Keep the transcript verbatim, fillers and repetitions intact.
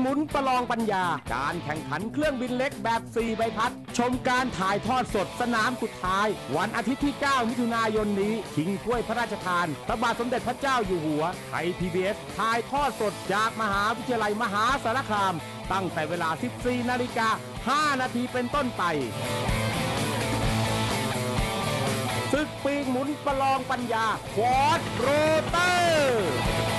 มุนประลองปัญญาการแข่งขันเครื่องบินเล็กแบบสี่ใบพัดชมการถ่ายทอดสดสนามสุดท้ายวันอาทิตย์ที่เก้ามิถุนายนนี้ชิงถ้วยพระราชทานพระบาทสมเด็จพระเจ้าอยู่หัวไทย พี บี เอส ถ่ายทอดสดจากมหาวิทยาลัยมหาสารคามตั้งแต่เวลา สิบสี่นาฬิกาห้านาทีเป็นต้นไปศึกปีกหมุนประลองปัญญาควอดโรเตอร์